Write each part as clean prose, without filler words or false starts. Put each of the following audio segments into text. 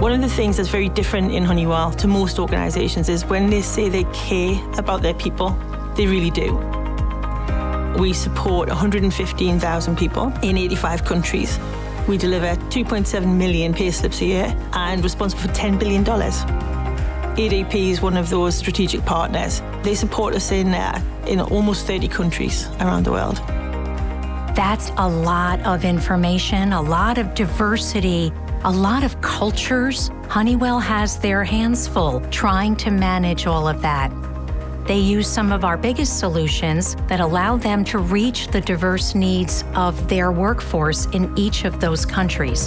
One of the things that's very different in Honeywell to most organizations is when they say they care about their people, they really do. We support 115,000 people in 85 countries. We deliver 2.7 million pay slips a year and responsible for $10 billion. ADP is one of those strategic partners. They support us in almost 30 countries around the world. That's a lot of information, a lot of diversity, a lot of cultures. Honeywell has their hands full trying to manage all of that. They use some of our biggest solutions that allow them to reach the diverse needs of their workforce in each of those countries.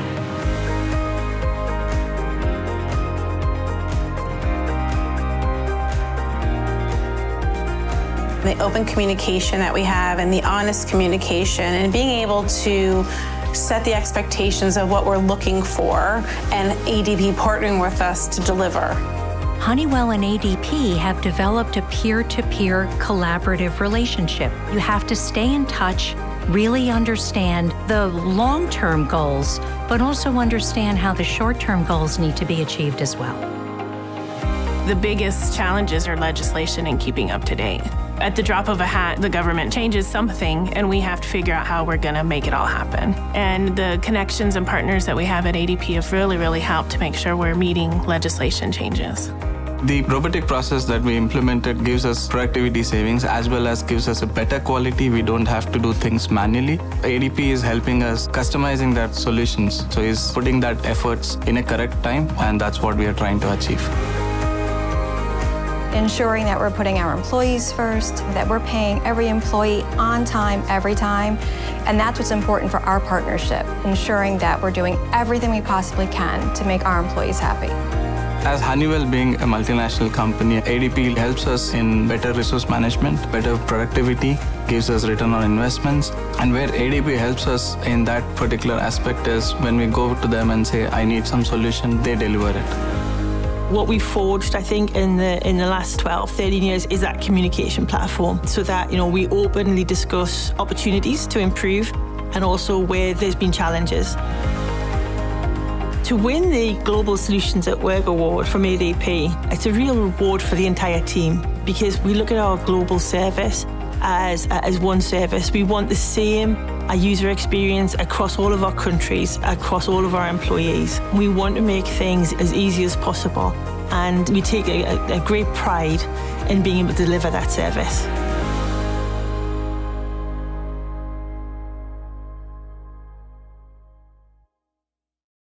The open communication that we have and the honest communication and being able to set the expectations of what we're looking for and ADP partnering with us to deliver. Honeywell and ADP have developed a peer-to-peer collaborative relationship. You have to stay in touch, really understand the long-term goals, but also understand how the short-term goals need to be achieved as well. The biggest challenges are legislation and keeping up to date. At the drop of a hat, the government changes something, and we have to figure out how we're going to make it all happen. And the connections and partners that we have at ADP have really helped to make sure we're meeting legislation changes. The robotic process that we implemented gives us productivity savings as well as gives us a better quality. We don't have to do things manually. ADP is helping us customizing that solutions. So it's putting that efforts in a correct time, and that's what we are trying to achieve. Ensuring that we're putting our employees first, that we're paying every employee on time, every time. And that's what's important for our partnership, ensuring that we're doing everything we possibly can to make our employees happy. As Honeywell being a multinational company, ADP helps us in better resource management, better productivity, gives us return on investments. And where ADP helps us in that particular aspect is when we go to them and say, I need some solution, they deliver it. What we forged, I think, in the last 12, 13 years is that communication platform so that, we openly discuss opportunities to improve and also where there's been challenges. To win the Global Solutions at Work Award from ADP, it's a real reward for the entire team because we look at our global service as one service. We want the same user experience across all of our countries, across all of our employees. We want to make things as easy as possible, and we take a great pride in being able to deliver that service.